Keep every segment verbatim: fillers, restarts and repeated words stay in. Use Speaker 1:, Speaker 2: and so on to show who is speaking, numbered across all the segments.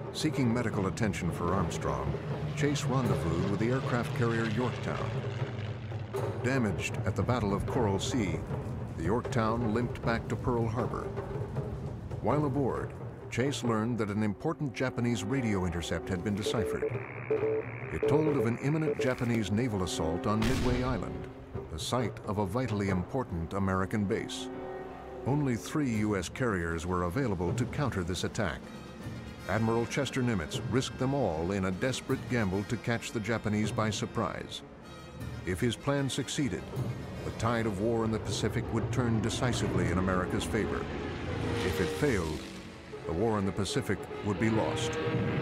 Speaker 1: Seeking medical attention for Armstrong, Chase rendezvoused with the aircraft carrier Yorktown. Damaged at the Battle of Coral Sea, the Yorktown limped back to Pearl Harbor. While aboard, Chase learned that an important Japanese radio intercept had been deciphered. It told of an imminent Japanese naval assault on Midway Island, the site of a vitally important American base. Only three U S carriers were available to counter this attack. Admiral Chester Nimitz risked them all in a desperate gamble to catch the Japanese by surprise. If his plan succeeded, the tide of war in the Pacific would turn decisively in America's favor. If it failed, the war in the Pacific would be lost.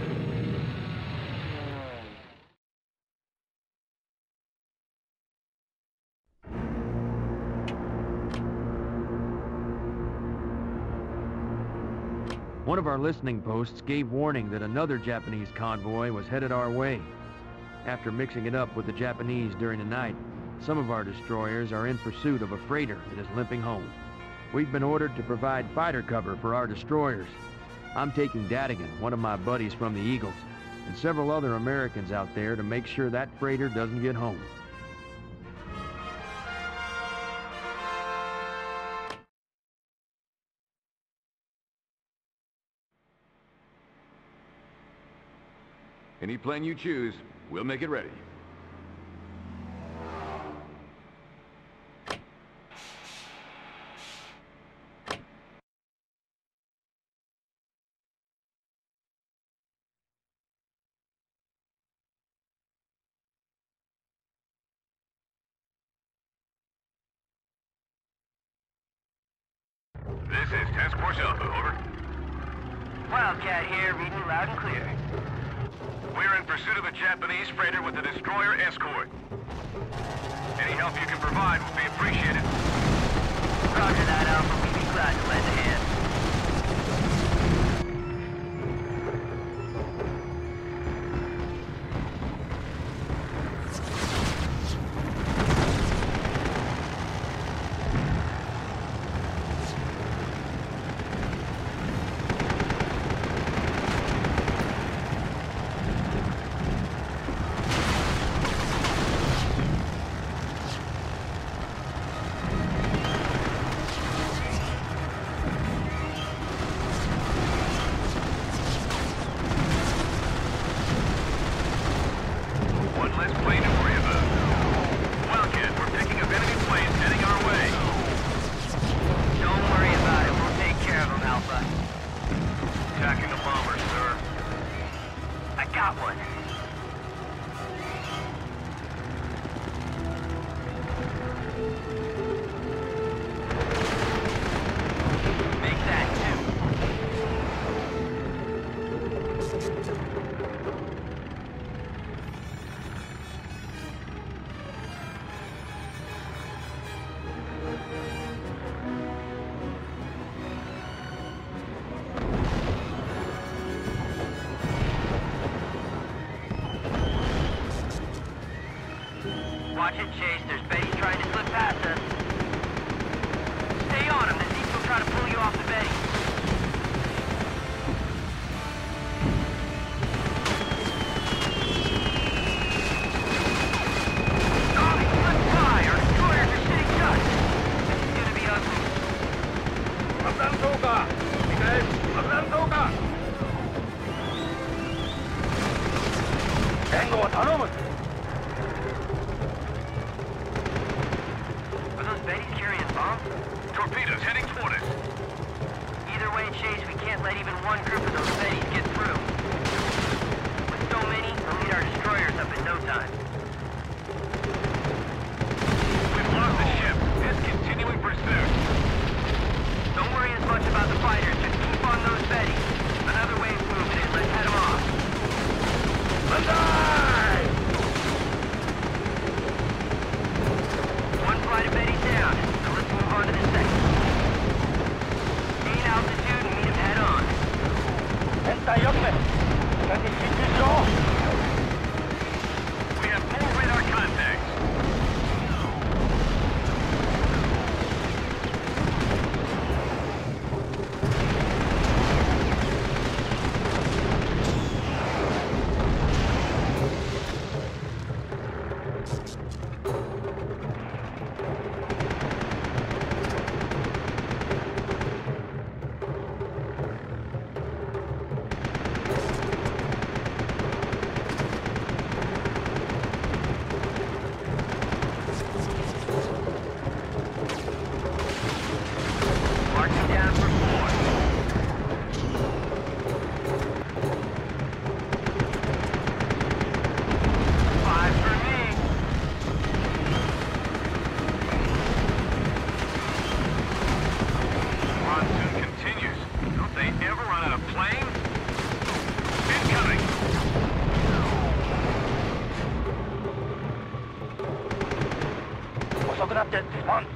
Speaker 2: One of our listening posts gave warning that another Japanese convoy was headed our way. After mixing it up with the Japanese during the night, some of our destroyers are in pursuit of a freighter that is limping home. We've been ordered to provide fighter cover for our destroyers. I'm taking Dadigan, one of my buddies from the Eagles, and several other Americans out there to make sure that freighter doesn't get home.
Speaker 3: Any plane you choose, we'll make it ready.
Speaker 4: This is Task Force Alpha, over.
Speaker 5: Wildcat here, reading loud and clear.
Speaker 4: We're in pursuit of a Japanese freighter with a destroyer escort. Any help you can provide will be appreciated.
Speaker 5: Roger that, Alpha. We'd be glad to lend a hand. Watch it, Chase. There's Betty trying to slip past us. Stay on him. The Zeeks will try to pull you off the Betty. Oh, he slipped by. Our destroyers are sitting shut. This is gonna be ugly.
Speaker 4: Ablantoka! Miguel! Ablantoka! Tango wa tanomu! Torpedoes heading toward us.
Speaker 5: Either way, Chase, we can't let even one group of those Bettys get through. With so many, we'll lead our destroyers up in no time.
Speaker 4: We've lost the ship. It's continuing pursuit.
Speaker 5: Don't worry as much about the fighters. Just keep on those Bettys. Another wave's moving in. Let's head them off.
Speaker 4: Alive!
Speaker 5: One flight of Bettys down. So let's move on to the second. Gain altitude and meet him head on.
Speaker 4: We have full radar contacts. that a plane? Incoming!
Speaker 5: 遅くなってすまん。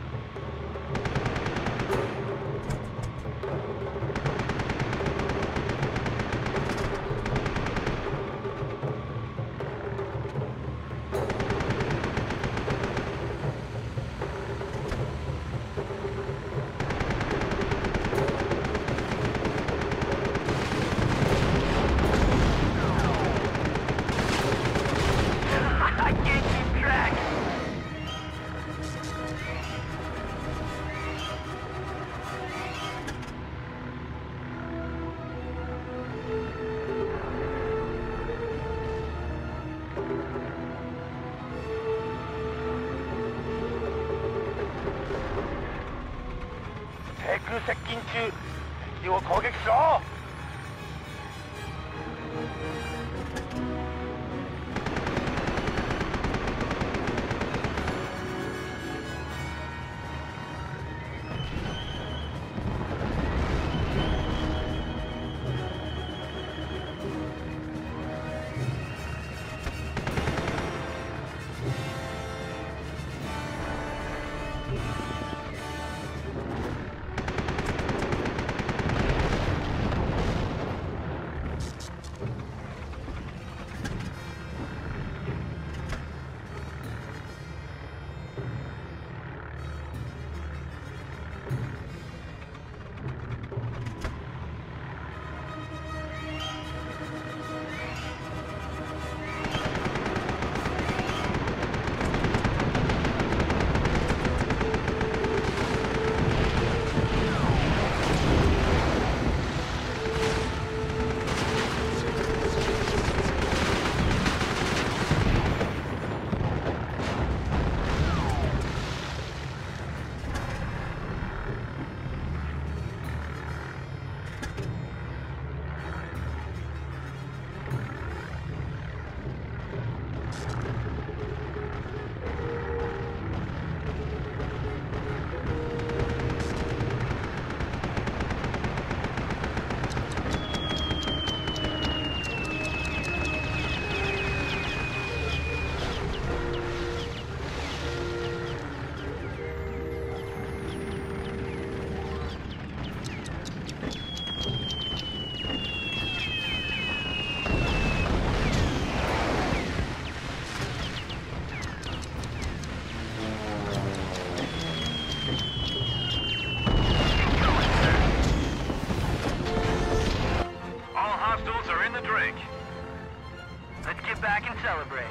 Speaker 5: 接近中、敵を攻撃しろ。Back and celebrate.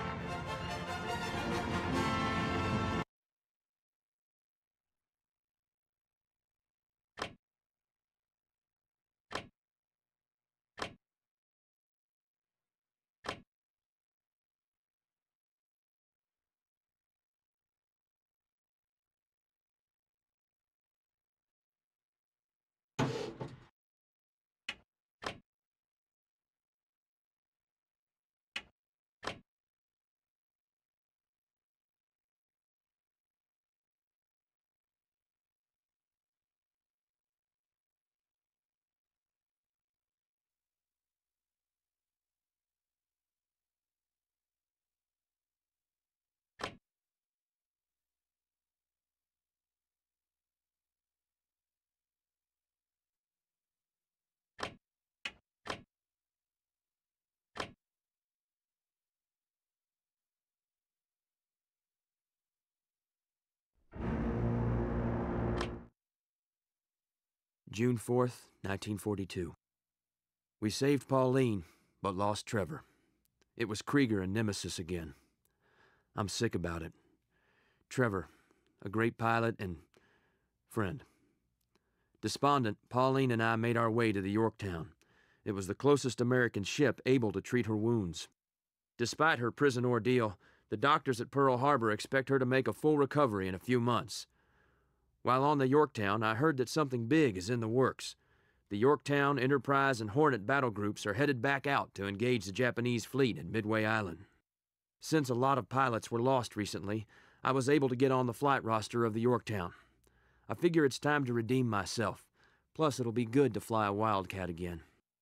Speaker 2: June fourth, nineteen forty-two. We saved Pauline, but lost Trevor. It was Krieger and Nemesis again. I'm sick about it. Trevor, a great pilot and friend. Despondent, Pauline and I made our way to the Yorktown. It was the closest American ship able to treat her wounds. Despite her prison ordeal, the doctors at Pearl Harbor expect her to make a full recovery in a few months. While on the Yorktown, I heard that something big is in the works. The Yorktown, Enterprise, and Hornet battle groups are headed back out to engage the Japanese fleet at Midway Island. Since a lot of pilots were lost recently, I was able to get on the flight roster of the Yorktown. I figure it's time to redeem myself. Plus, it'll be good to fly a Wildcat again.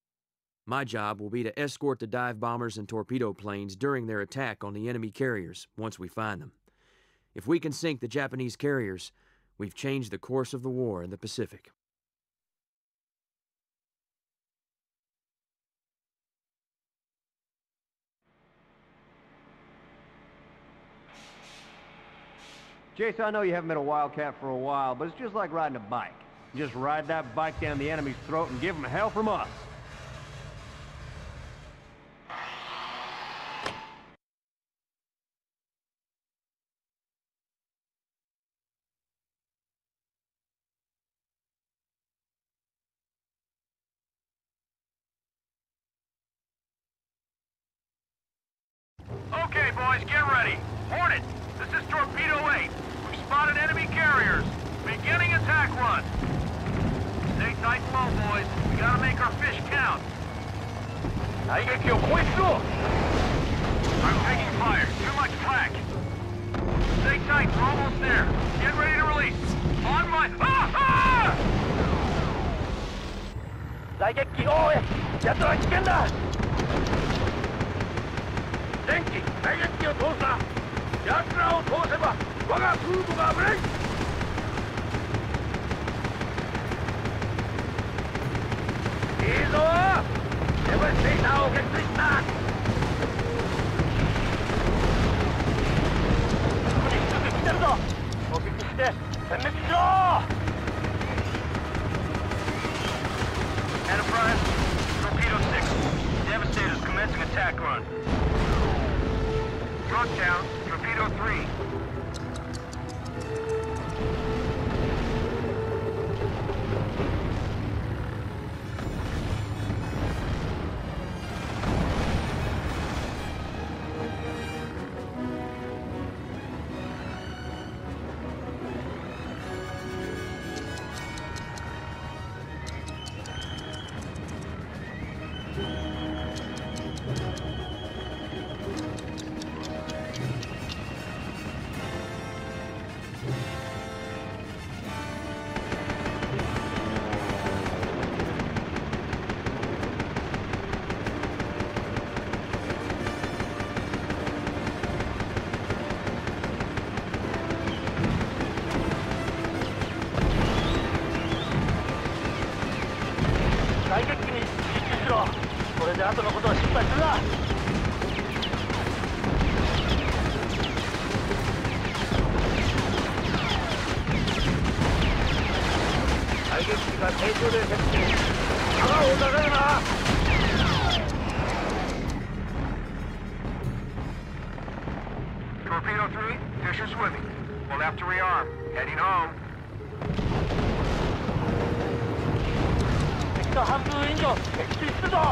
Speaker 2: My job will be to escort the dive bombers and torpedo planes during their attack on the enemy carriers once we find them. If we can sink the Japanese carriers, we've changed the course of the war in the Pacific.
Speaker 6: Jason, I know you haven't been a Wildcat for a while, but it's just like riding a bike. You just ride that bike down the enemy's throat and give them hell from us.
Speaker 4: Okay, boys, get ready. Hornet, this is Torpedo eight. We've spotted enemy carriers. Beginning attack run. Stay tight and low, boys. We gotta make our fish count. I'm taking fire. Too much flak. Stay tight. We're almost there. Get ready to release. On my... Ah! Ah!
Speaker 5: 雷撃機応へ奴は危険だ電気雷撃機を通すな奴らを通せば我が空母が危ないいいぞデブステーターを撃墜したここに低く来てるぞ攻撃して殲滅しろ
Speaker 4: Enterprise, Torpedo six. Devastator's commencing attack run. Yorktown, Torpedo three. Torpedo three, fish are swimming. We'll have to rearm. Heading home.
Speaker 5: 敵の半分以上撃墜するぞ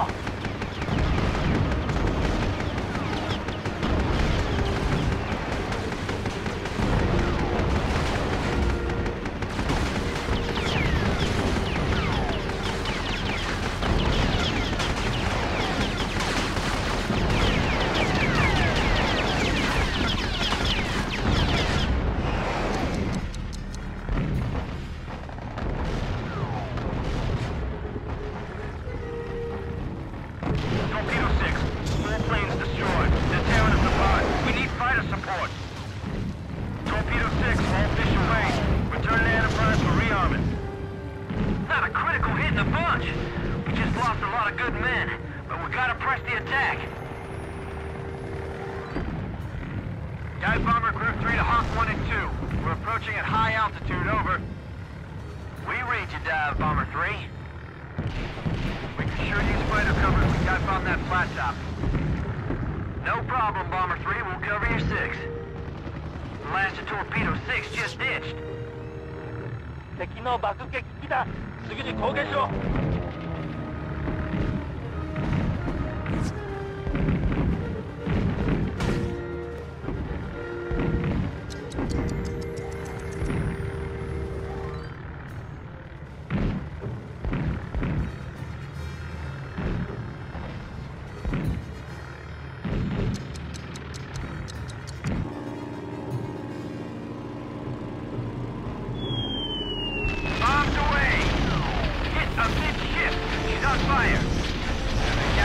Speaker 4: Dive Bomber Group three to Hawk one and two. We're approaching at high altitude, over. We read you, Dive Bomber three. We can sure use fighter cover if we dive bomb that flat top. No problem, Bomber three. We'll cover your six. The last of Torpedo six just ditched.
Speaker 5: 敵の爆撃機だすぐに攻撃しろ
Speaker 4: Bombs away! Hit a mid-shift! She's on fire!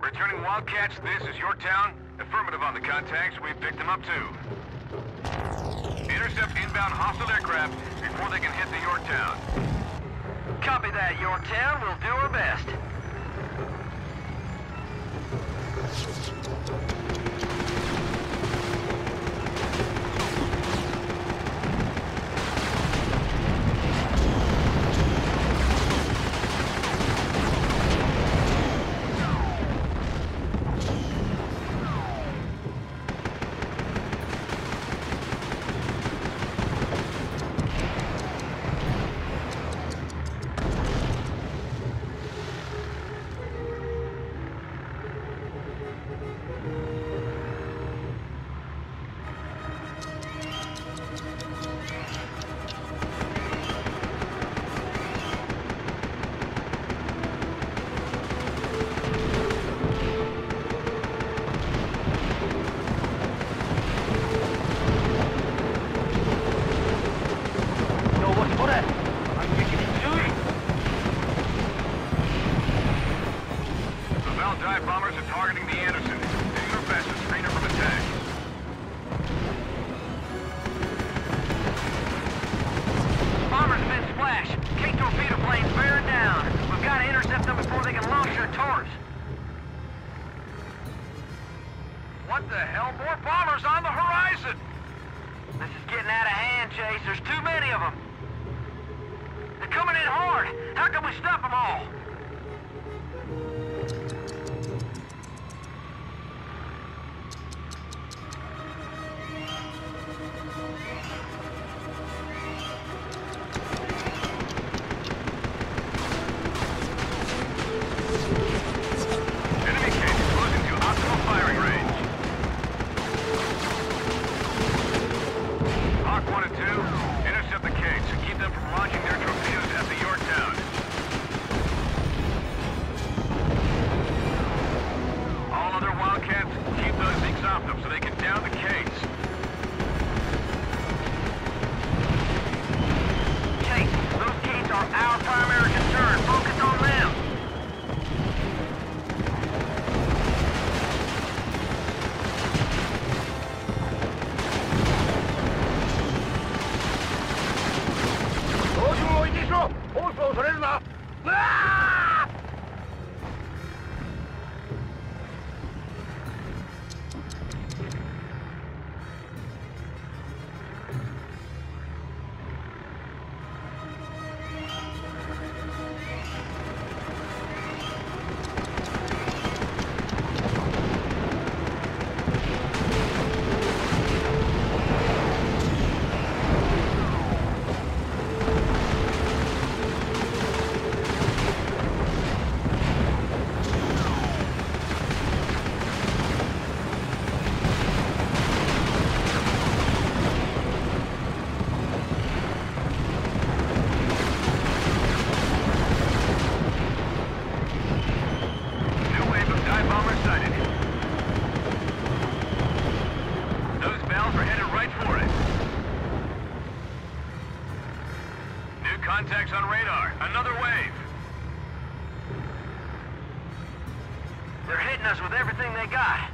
Speaker 3: Returning Wildcats, this is Yorktown. Affirmative on the contacts. We've picked them up too. Intercept inbound hostile aircraft before they can hit the Yorktown.
Speaker 5: Copy that, Yorktown. We'll do our best.
Speaker 4: What the hell? More bombers on the horizon!
Speaker 5: This is getting out of hand, Chase. There's too many of them. They're coming in hard. How can we stop them all?
Speaker 4: Contacts on radar. Another wave.
Speaker 5: They're hitting us with everything they got.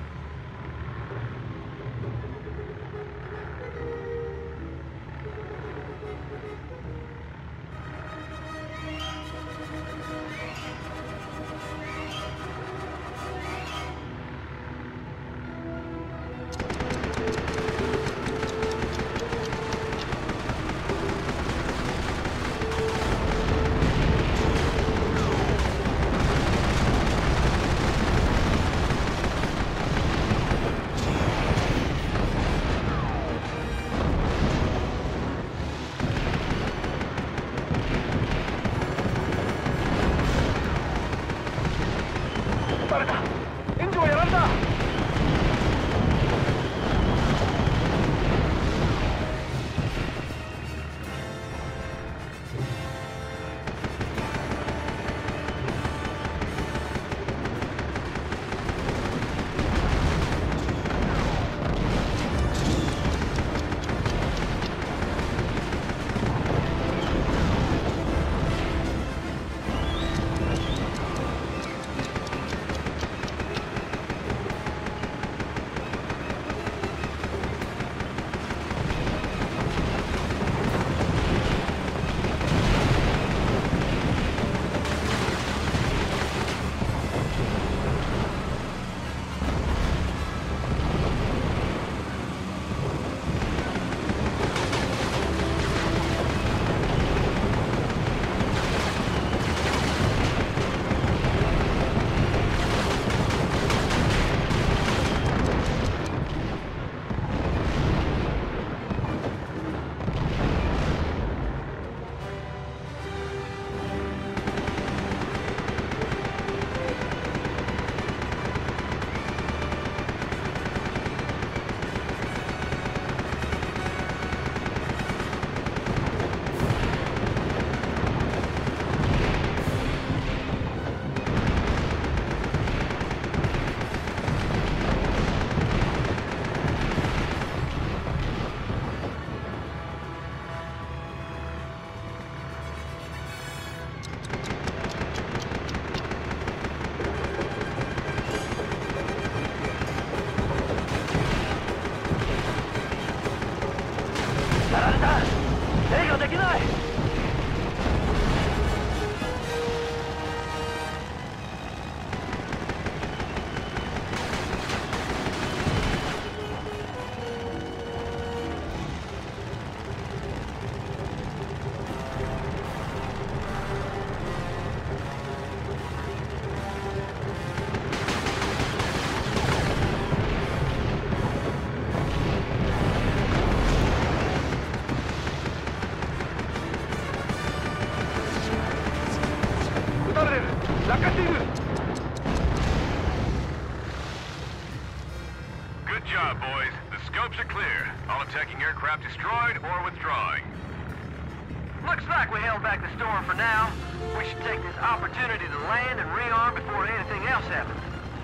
Speaker 3: Good job, boys. The scopes are clear. All attacking aircraft destroyed or withdrawing.
Speaker 5: Looks like we held back the storm for now. We should take this opportunity to land and rearm before anything else happens.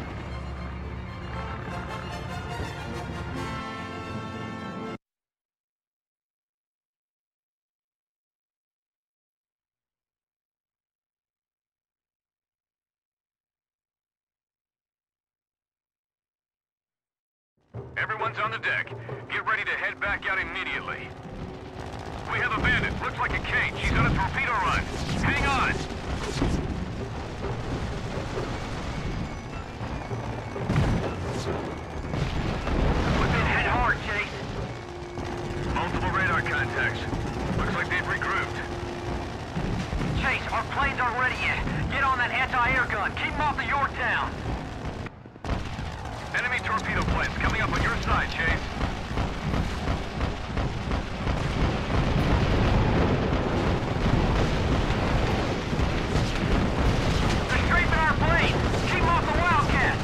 Speaker 3: Everyone's on the deck. Get ready to head back out immediately. We have a bandit. Looks like a Kate. She's on a torpedo run. Hang on!
Speaker 5: We've been hit hard, Chase.
Speaker 3: Multiple radar contacts. Looks like they've regrouped.
Speaker 5: Chase, our planes aren't ready yet. Get on that anti-air gun. Keep them off of Yorktown.
Speaker 3: Enemy torpedo planes coming up on your side, Chase.
Speaker 5: They're strafing our planes. Keep them off the Wildcat.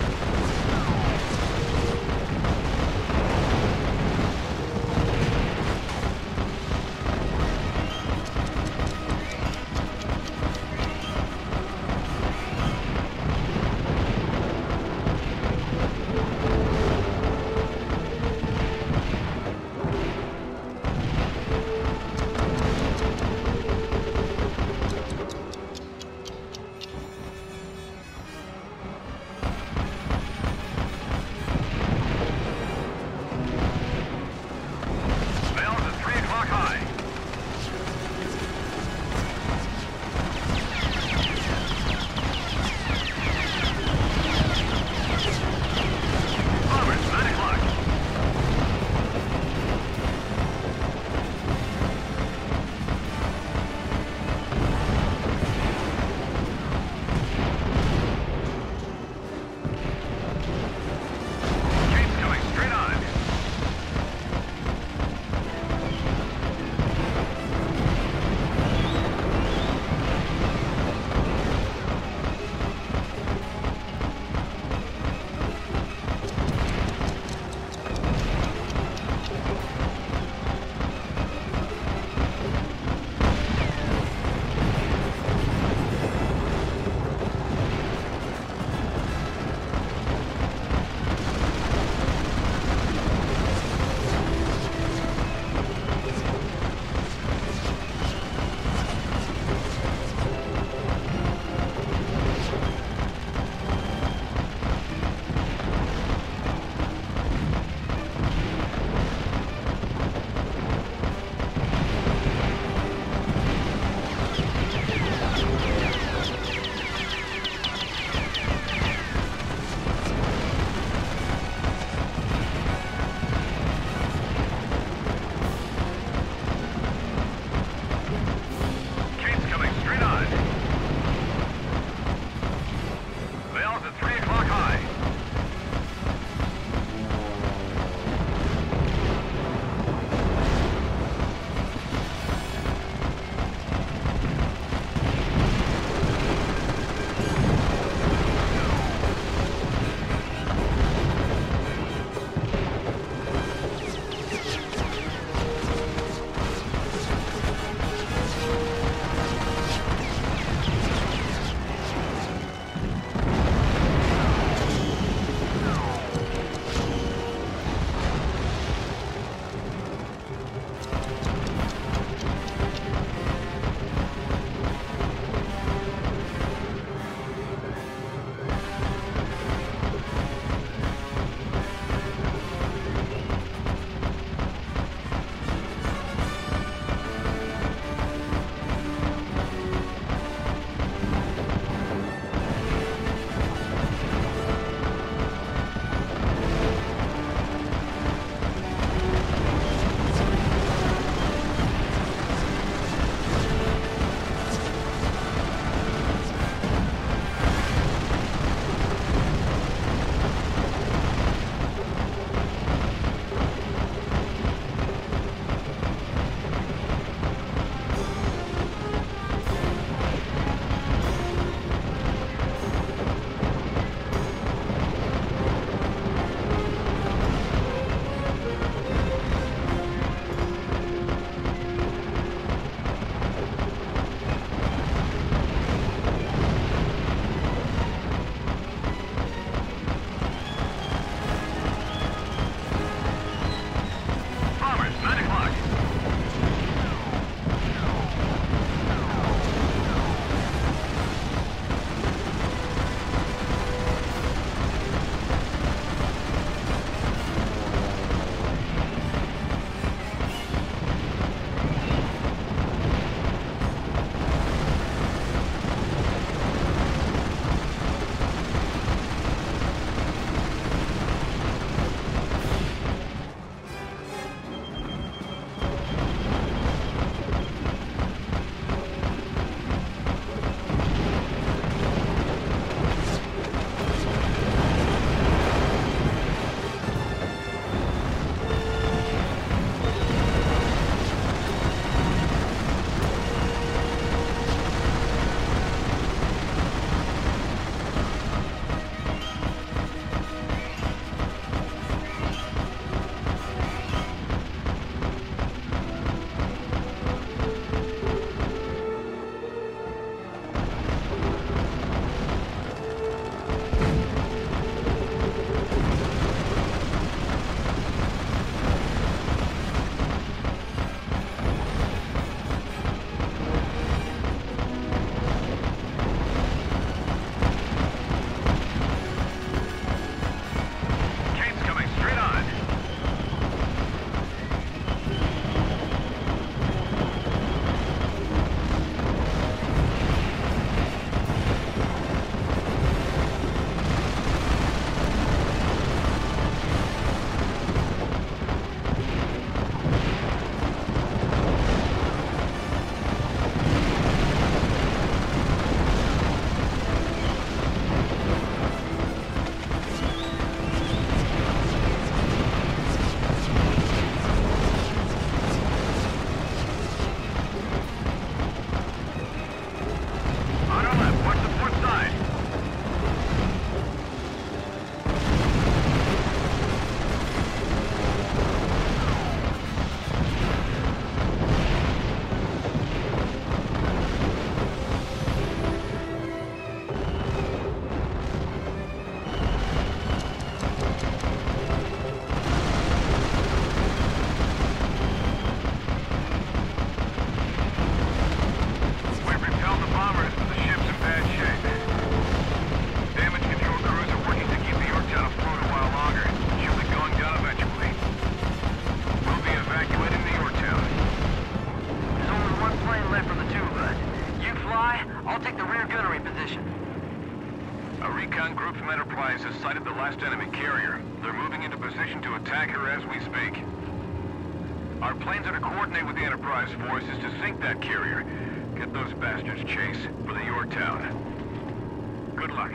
Speaker 3: position to attack her as we speak. Our plans are to coordinate with the Enterprise forces to sink that carrier. Get those bastards chase for the Yorktown. Good luck.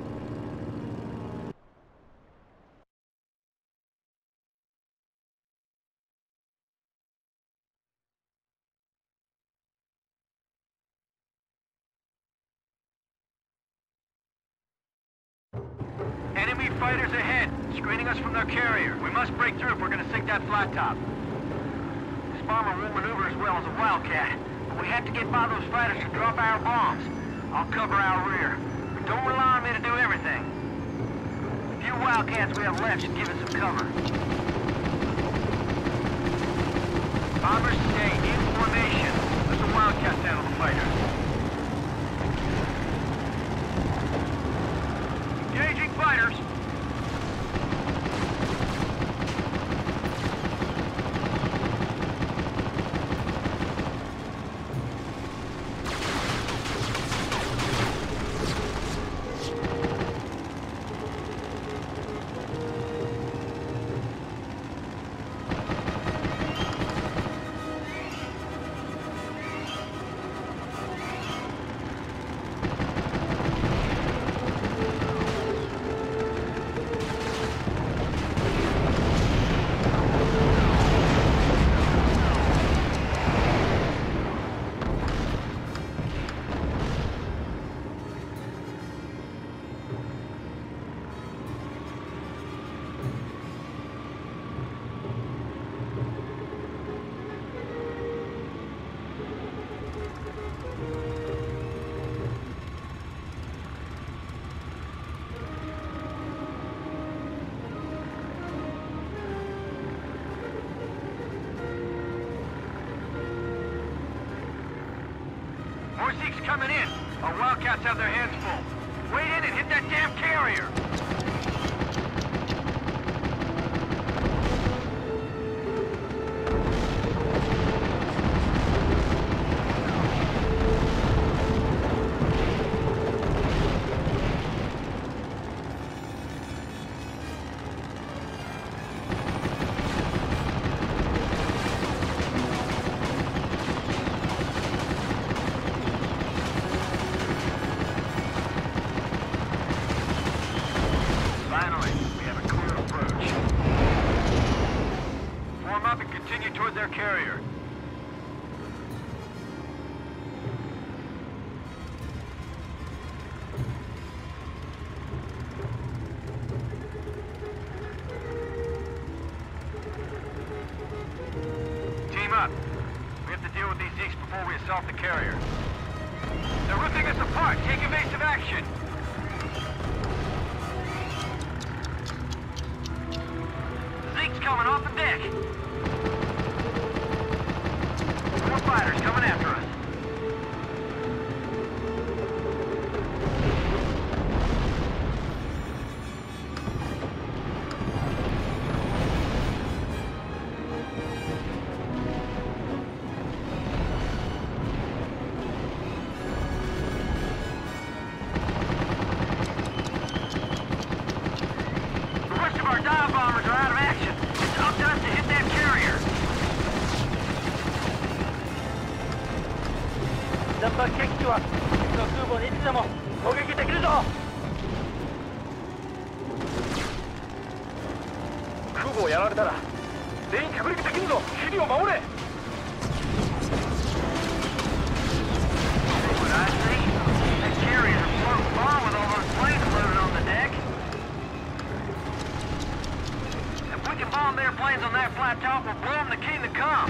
Speaker 4: Enemy fighters ahead, screening us from their carrier. We must break through if we're gonna sink that flat top. This bomber won't maneuver as well as a Wildcat, but we have to get by those fighters to drop our bombs. I'll cover our rear, but don't rely on me to do everything. The few Wildcats we have left should give us some cover. Bombers stay in formation. Let the Wildcats handle the fighters. Engaging fighters. More Zeke's coming in. Our Wildcats have their hands full. Wait in and hit that damn carrier! Carrier. Team up. We have to deal with these Zeeks before we assault the carrier. They're ripping us apart. Take evasive action. Zeke's coming off the deck. More fighters coming after us. The rest of our dive bombers are out of action. It's up to us to hit that carrier. ナンバー決起は敵の空母にいつでも攻撃できるぞ。空母をやられたら全員着陸できるぞ。ヘリを守れ。Bomb their planes on that flat top will blow them the key to come.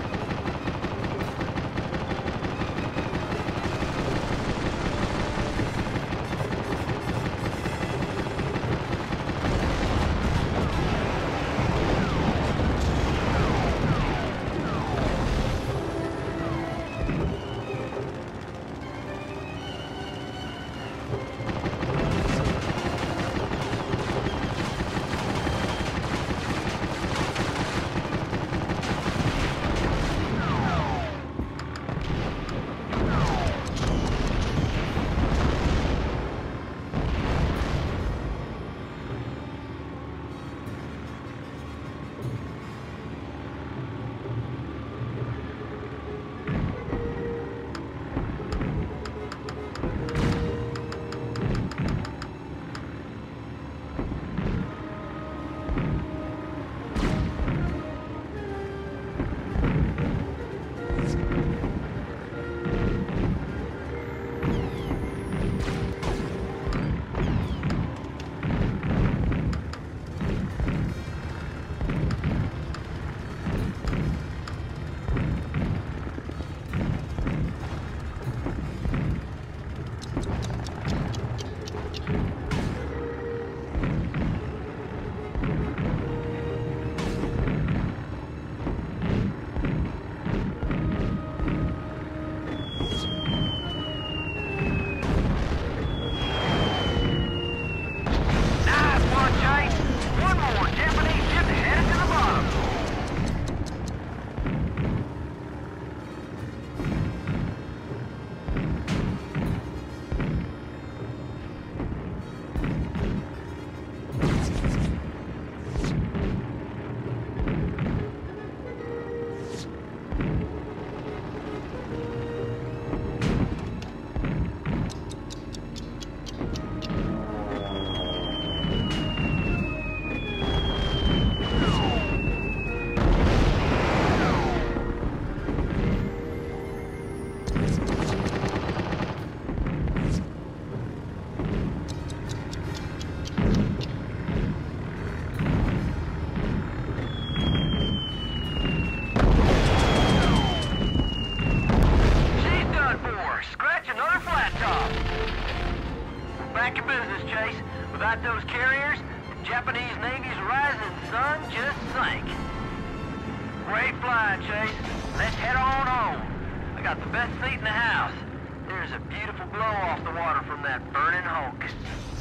Speaker 4: Great flying, Chase. Let's head on home. I got the best seat in the house. There's a beautiful glow off the water from that burning hulk.